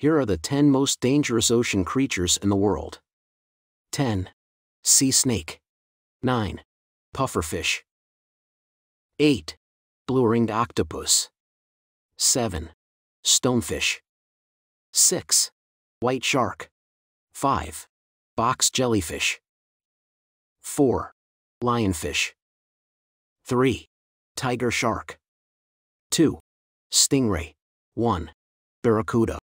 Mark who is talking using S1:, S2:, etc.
S1: Here are the 10 most dangerous ocean creatures in the world. 10. Sea snake. 9. Pufferfish. 8. Blue-ringed octopus. 7. Stonefish. 6. White shark. 5. Box jellyfish. 4. Lionfish. 3. Tiger shark. 2. Stingray. 1. Barracuda.